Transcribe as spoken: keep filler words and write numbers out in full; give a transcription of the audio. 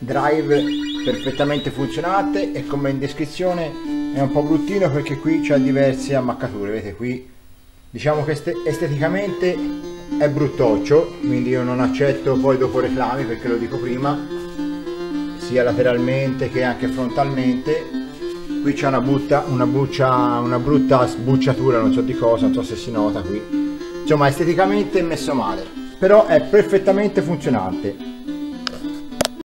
drive perfettamente funzionante, e come in descrizione è un po' bruttino perché qui c'ha diverse ammaccature, vedete qui, diciamo che esteticamente è bruttoccio, quindi io non accetto poi dopo reclami, perché lo dico prima, sia lateralmente che anche frontalmente. Qui c'è una, butta, una, buccia, una brutta sbucciatura, non so di cosa, non so se si nota qui, insomma esteticamente è messo male, però è perfettamente funzionante.